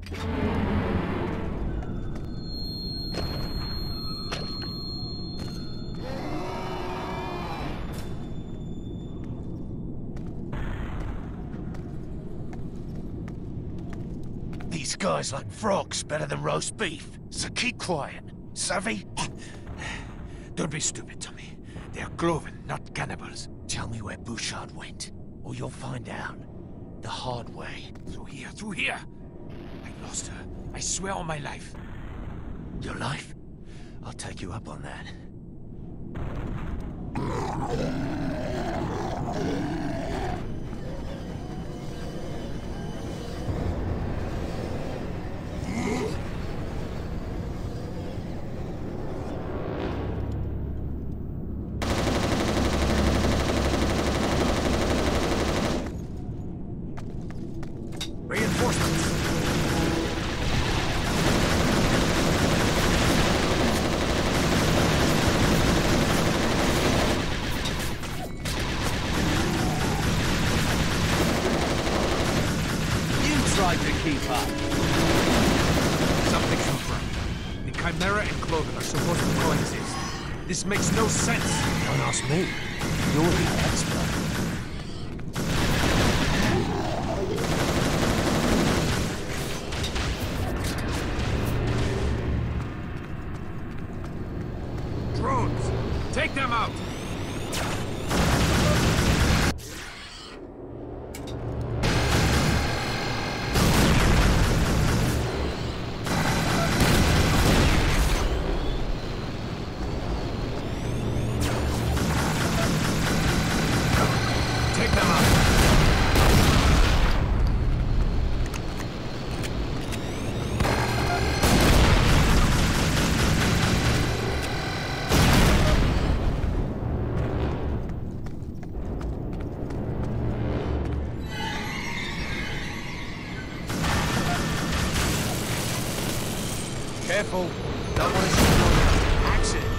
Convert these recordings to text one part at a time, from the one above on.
These guys like frogs better than roast beef, so keep quiet. Savvy? Don't be stupid, Tommy. They're Cloven, not cannibals. Tell me where Bouchard went, or you'll find out. The hard way. Through here! I lost her. I swear on my life. Your life? I'll take you up on that. Something's wrong. The Chimera and Cloven are supposed to coexist. This makes no sense. Don't ask me. You're the expert. Drones! Take them out! Careful. Don't want to see no accident.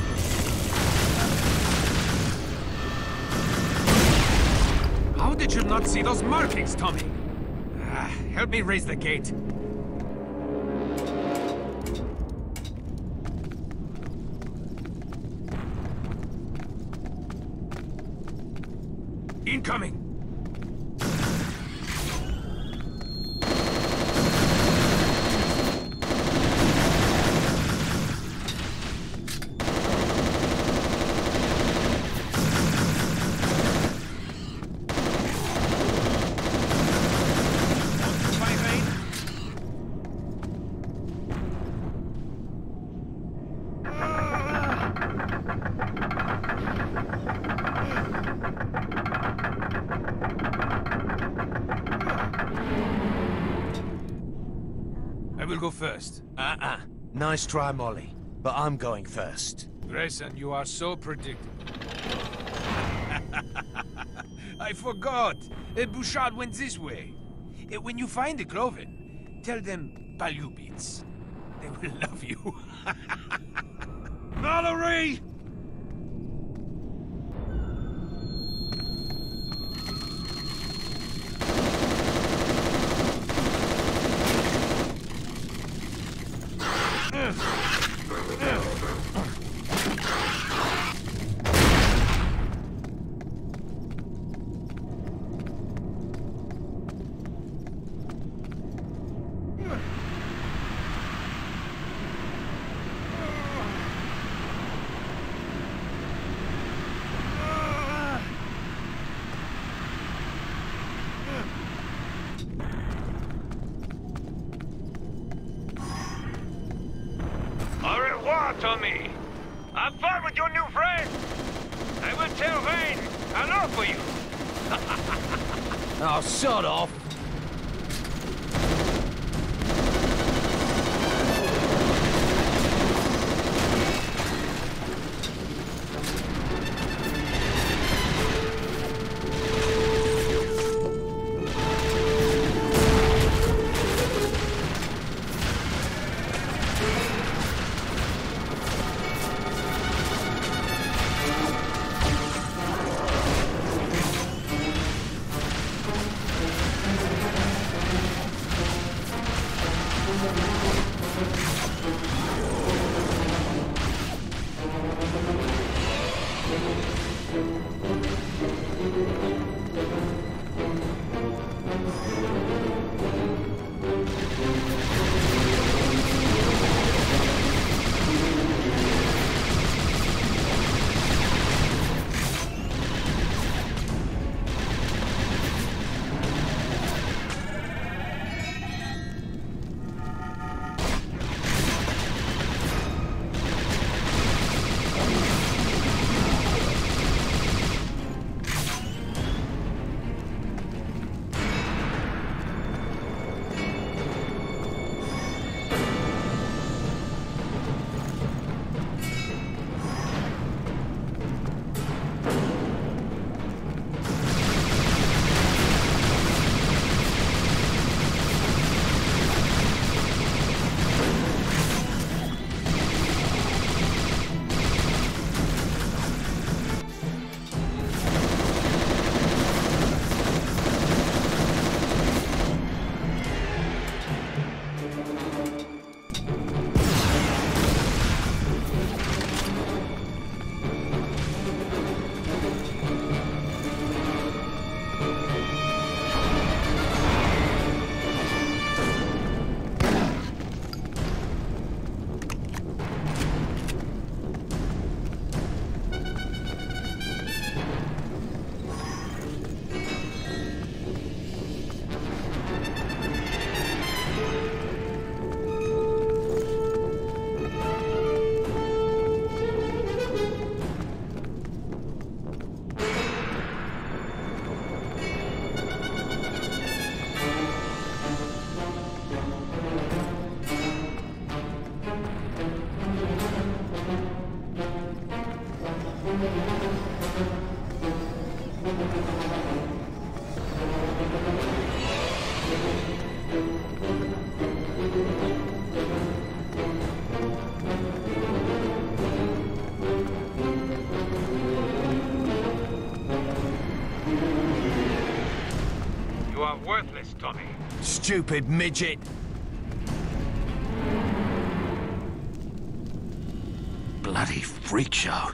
How did you not see those markings, Tommy? Help me raise the gate. Incoming! I will go first. Nice try, Molly. But I'm going first. Grayson, you are so predictable. I forgot. Bouchard went this way. When you find the Cloven, tell them Palubits. They will love you. Valerie! Tommy, have fun with your new friend. I will tell Vane. Hello for you. Oh, shut off. You are worthless, Tommy. Stupid midget. Bloody freak show.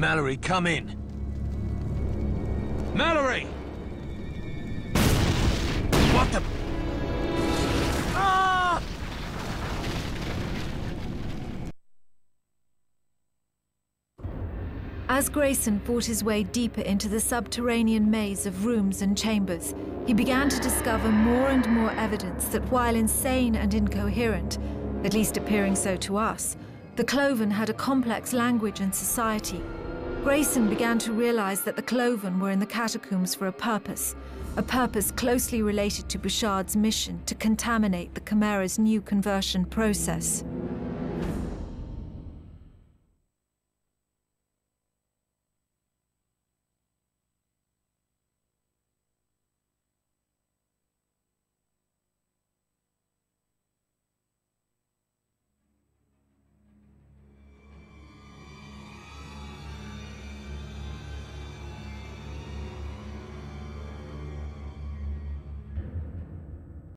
Mallory, come in. Mallory! What the... Ah! As Grayson fought his way deeper into the subterranean maze of rooms and chambers, he began to discover more and more evidence that while insane and incoherent, at least appearing so to us, the Cloven had a complex language and society. Grayson began to realize that the Cloven were in the catacombs for a purpose closely related to Bouchard's mission to contaminate the Chimera's new conversion process.